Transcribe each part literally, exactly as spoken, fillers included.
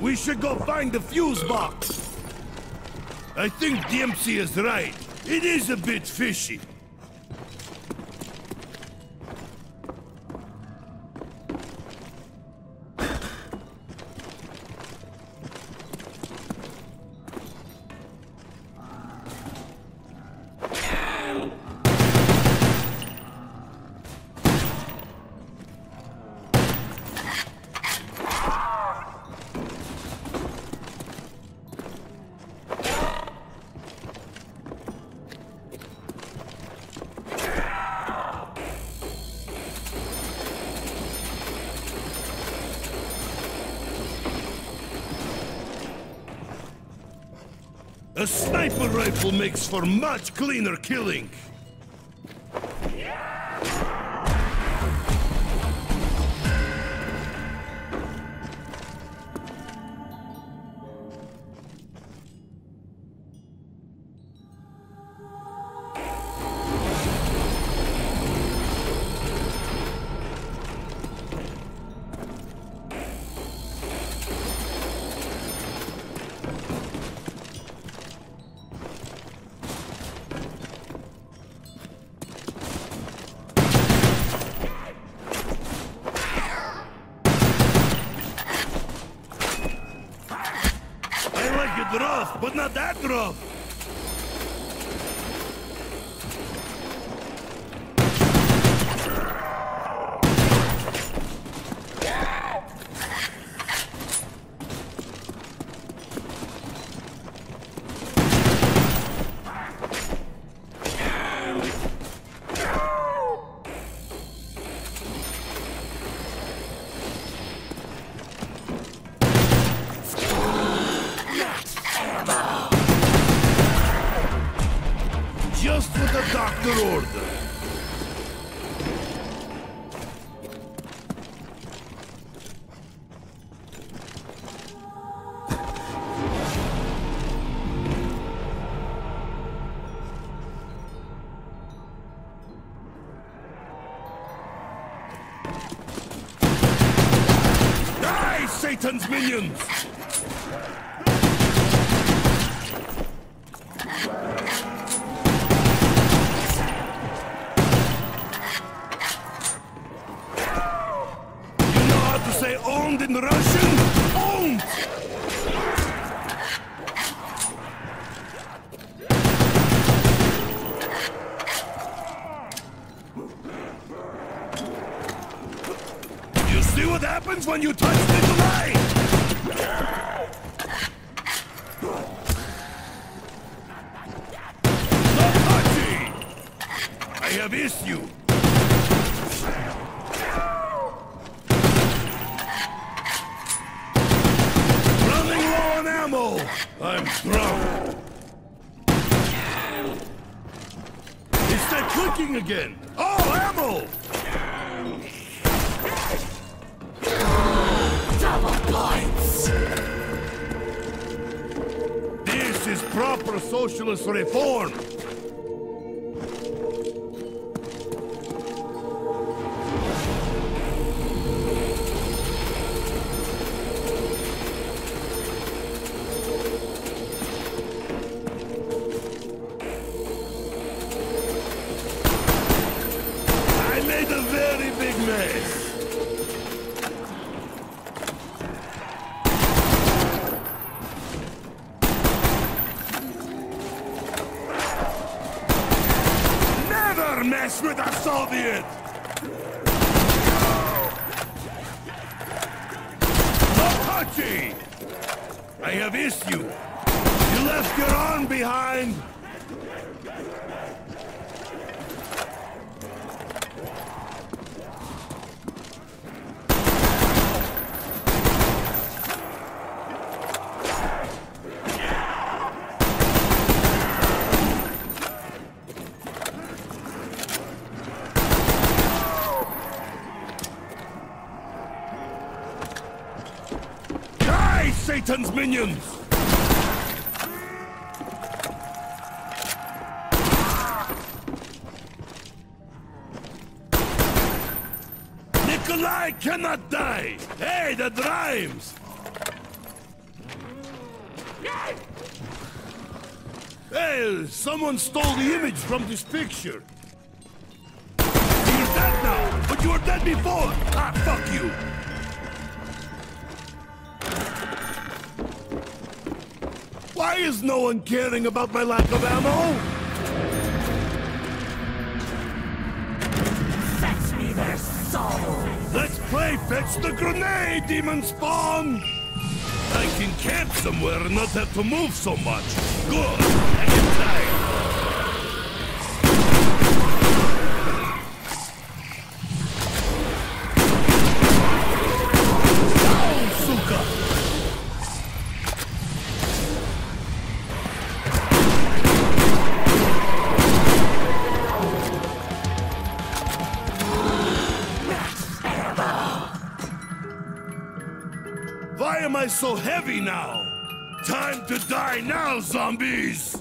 We should go find the fuse box. I think Dempsey is right. It is a bit fishy. A sniper rifle makes for much cleaner killing. Rough, but not that rough. Just what the doctor ordered. Die, Satan's minions! Say owned in Russian? Owned! You see what happens when you touch Nikolai? Not touchy! I have issue. I'm drunk. It's that clicking again. Oh, ammo! Double points. This is proper socialist reform. Mess with a Soviet! Mokachi! I have issue. You left your arm behind. Satan's minions! Nikolai cannot die! Hey, that rhymes! Hey, someone stole the image from this picture. You're dead now, but you were dead before. Ah, fuck you. Why is no one caring about my lack of ammo? Fetch me their souls! Let's play fetch the grenade, demon spawn! I can camp somewhere and not have to move so much. Good, I get tired. Down, Suka! Why am I so heavy now? Time to die now, zombies!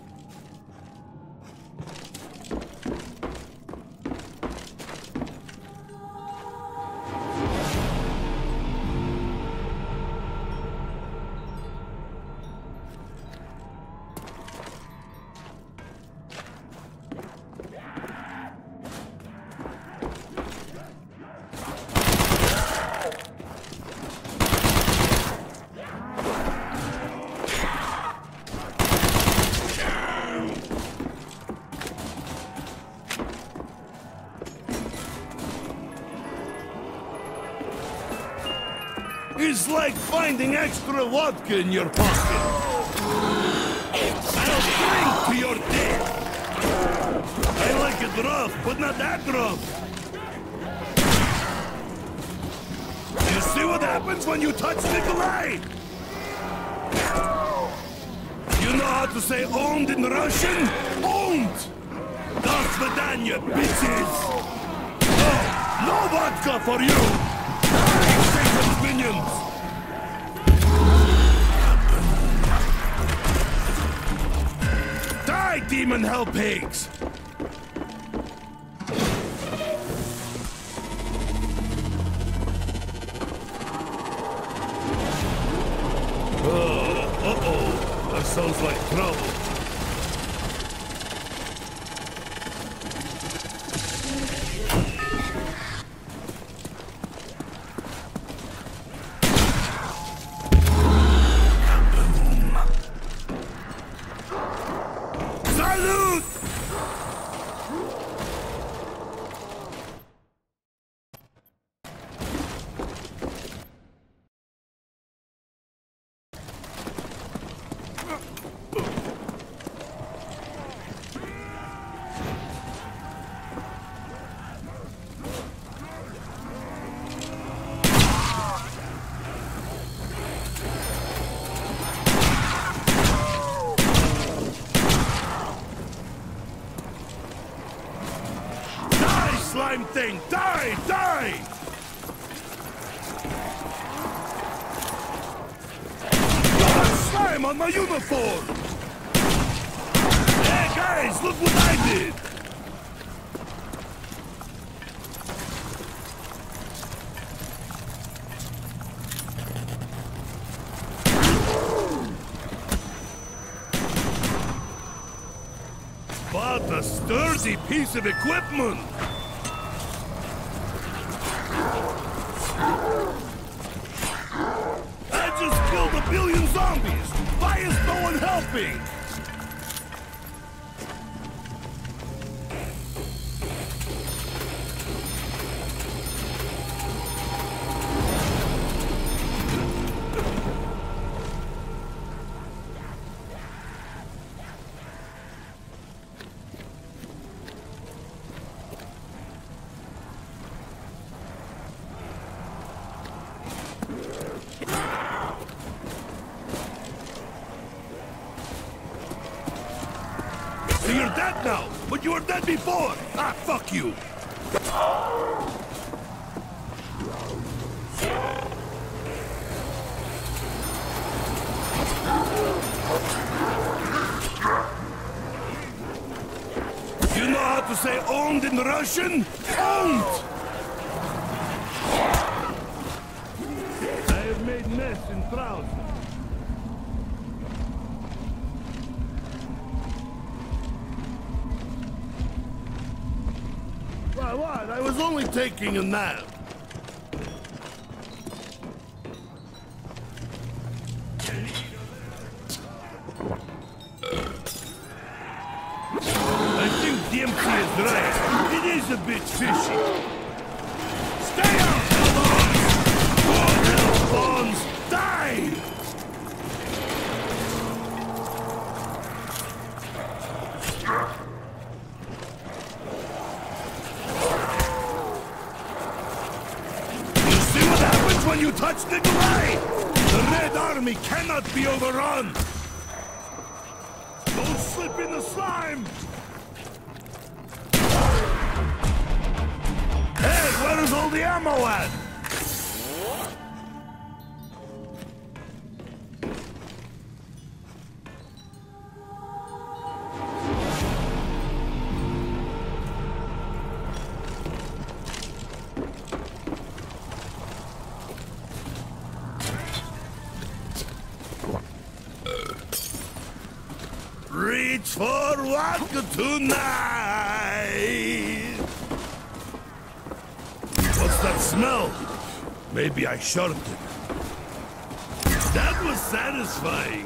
It's like finding extra vodka in your pocket. I'll drink to your death. I like it rough, but not that rough. You see what happens when you touch Nikolai? You know how to say owned in Russian? Owned! До свидания, bitches! Oh, no vodka for you! Satan's minions! Die, demon hell pigs! Oh, uh-oh. That sounds like trouble. Slime thing! Die! Die! God, slime on my uniform! Hey guys, look what I did! What a sturdy piece of equipment! I just killed a billion zombies! Why is no one helping? So you're dead now, but you were dead before! Ah, fuck you! You know how to say owned in Russian? Owned! I have made mess in trousers. What? I was only taking a nap. I think Dempsey is right. It is a bit fishy. Stay out, Hellbones! Poor Hellbones! Die! You see what happens when you touch Nikolai? The Red Army cannot be overrun! Don't slip in the slime! Hey, where's all the ammo at? Reach for vodka tonight! What's that smell? Maybe I shot it. That was satisfying.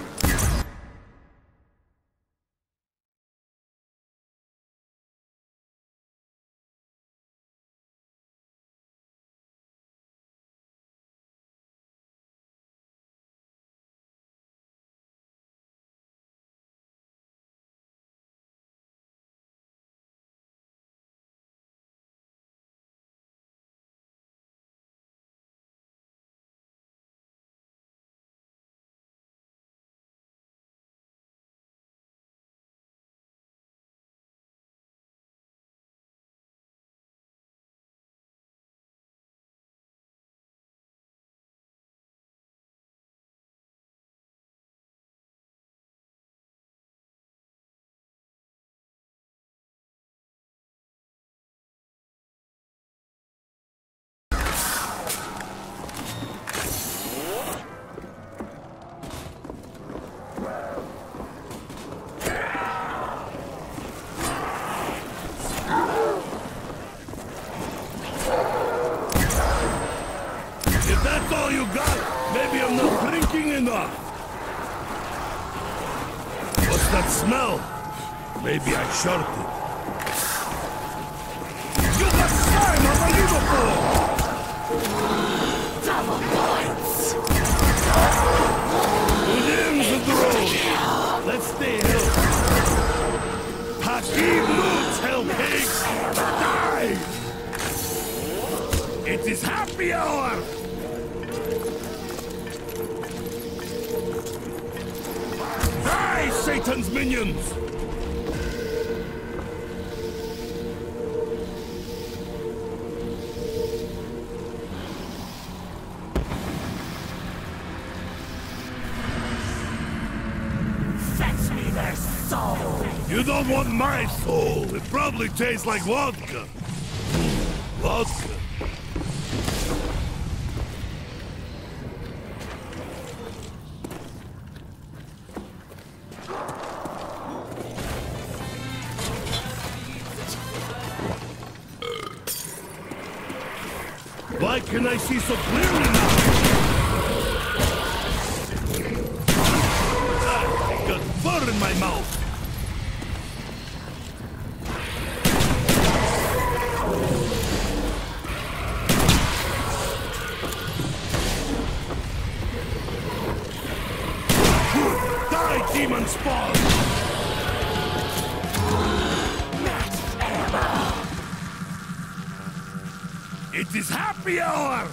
That's all you got? Maybe I'm not drinking enough. What's that smell? Maybe I shot it. You got slime on my uniform! Double points! Within the road. Let's stay healthy. Hakim moves, hell pigs! Die! It is happy hour! Die, Satan's minions! Fetch me their soul! You don't want my soul. It probably tastes like vodka. Vodka. Why can I see so clearly now? Ah, I got fur in my mouth. Die, demon spawn! It is happy hour!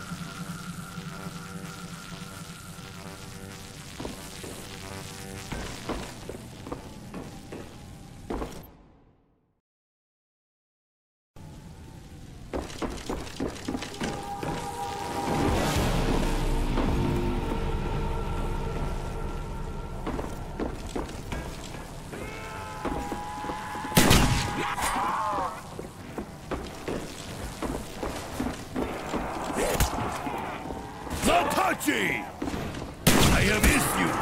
Zakachi! I have issues!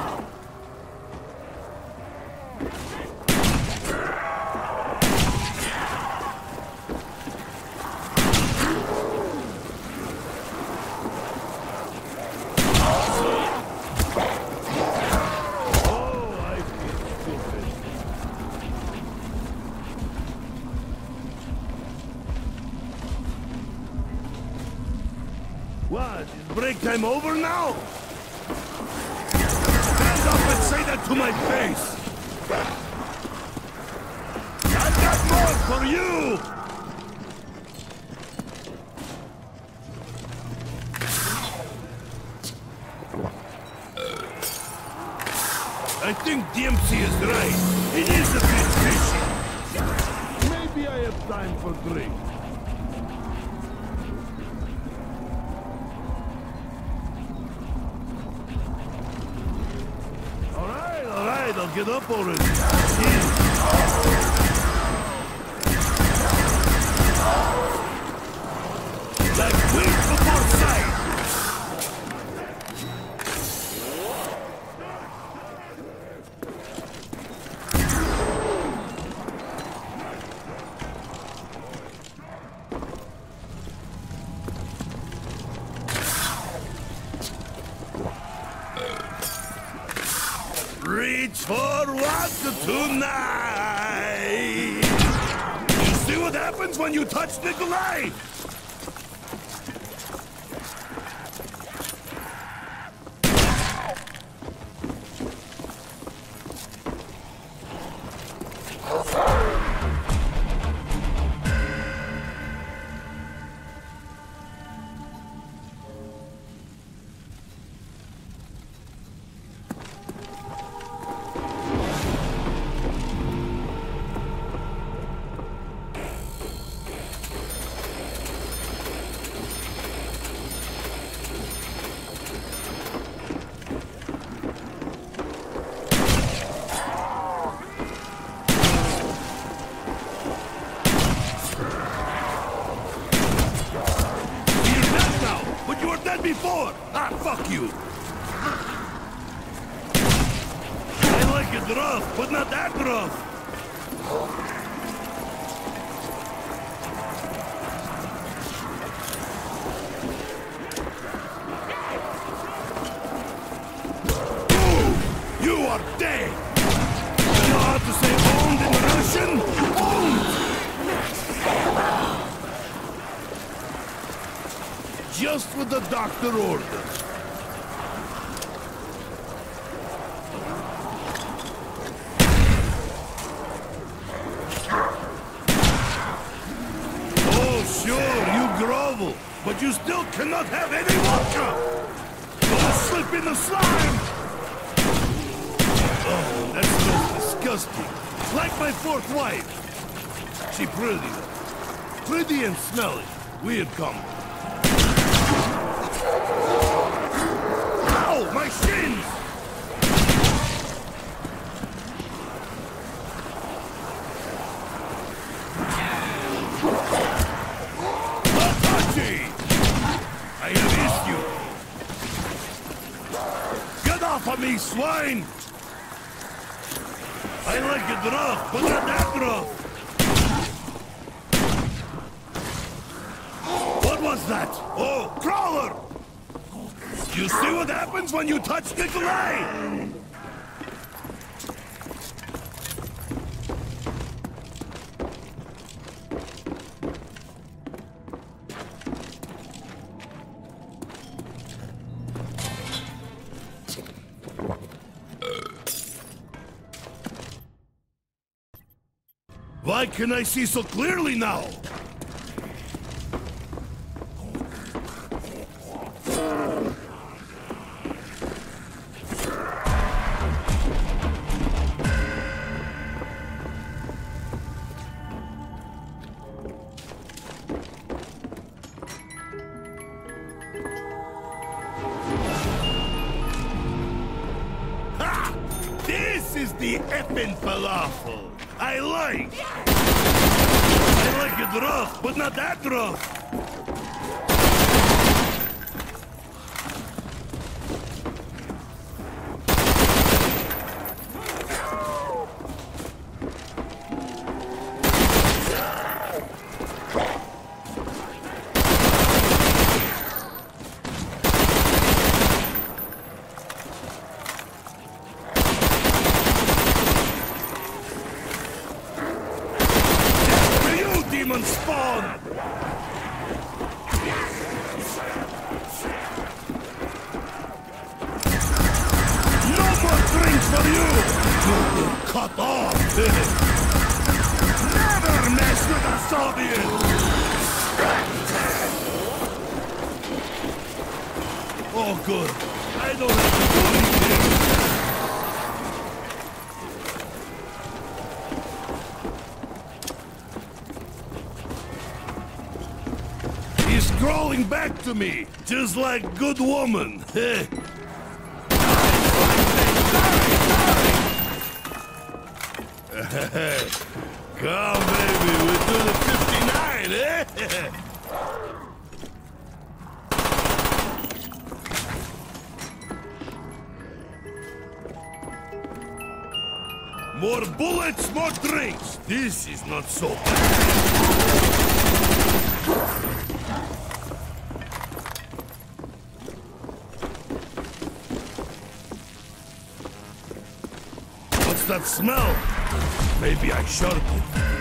What? Is break time over now? Stand up and say that to my face! I've got more for you! I think Dempsey is right. It is a bit fishy. Maybe I have time for drink. All right, all right, I'll get up already. Yeah. Like wait before sight. Reach for what tonight? You see what happens when you touch Nikolai? Before! Ah, fuck you! I like it rough, but not that rough! Boom! You are dead! You know how to say owned in Russian? Owned! Just what the doctor ordered. Oh, sure, you grovel, but you still cannot have any vodka! Don't slip in the slime! Oh, that smells disgusting. Like my fourth wife. She pretty. Pretty and smelly. Weird combo. Ow! My shins! Atachi! I have issue! Get off of me, swine! I like it rough, but not that rough! What was that? Oh, crawler! You see what happens when you touch Nikolai? Why can I see so clearly now? This is the effing falafel. I like. I like it rough, but not that rough. Demon spawn! you! You've been cut off! Never mess with a Soviet! Oh, good. I don't have to do anything. He's crawling back to me, just like good woman. Come, baby, we're doing the fifty-nine, eh? More bullets, more drinks. This is not so bad. What's that smell? Maybe I shot it.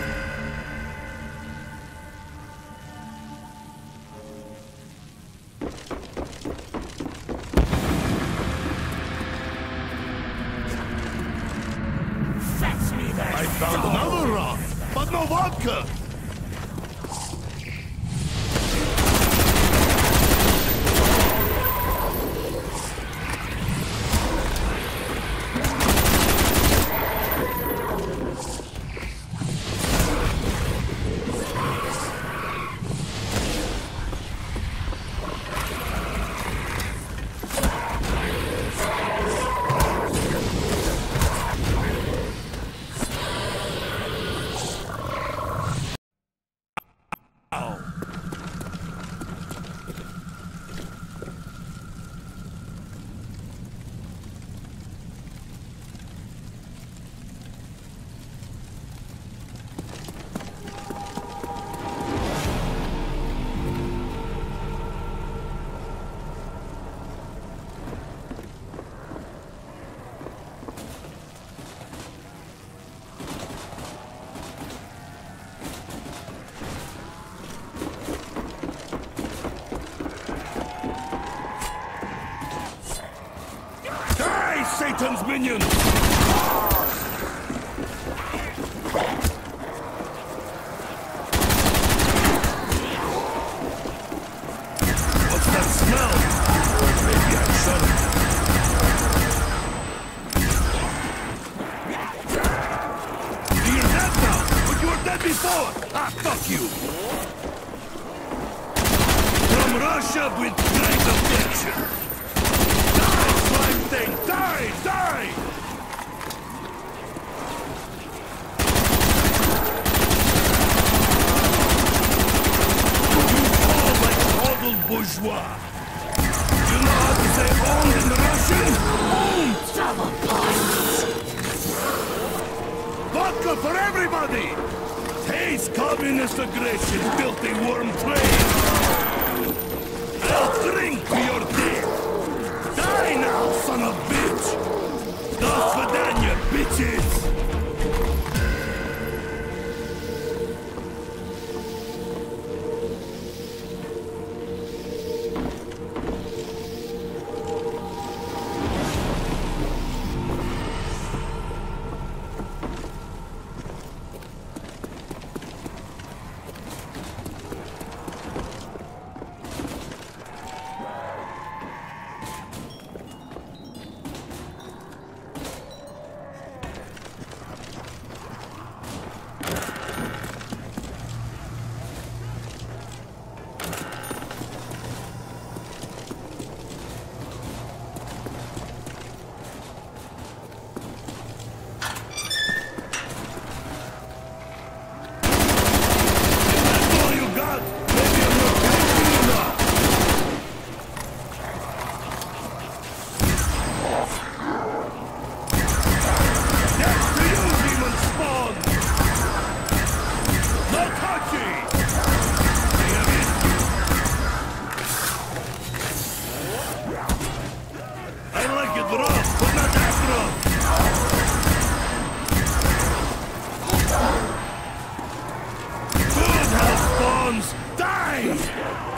Fetch me their I found soul. another rock, but no vodka. Satan's minions! What's that smell? Maybe I shot him. You're dead now, but you were dead before! Ah, fuck you! From Russia with great affection! Thing. Die! Die! You fall like total bourgeois. You know how to say owned in Russian? Owned! Double points. Vodka for everybody! Taste communist aggression, filthy worm trade! I'll drink to your death! Die now, son of bitch! До свидания, bitches!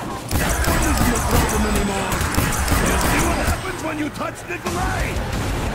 That one isn't a problem anymore. You see what happens when you touch Nikolai?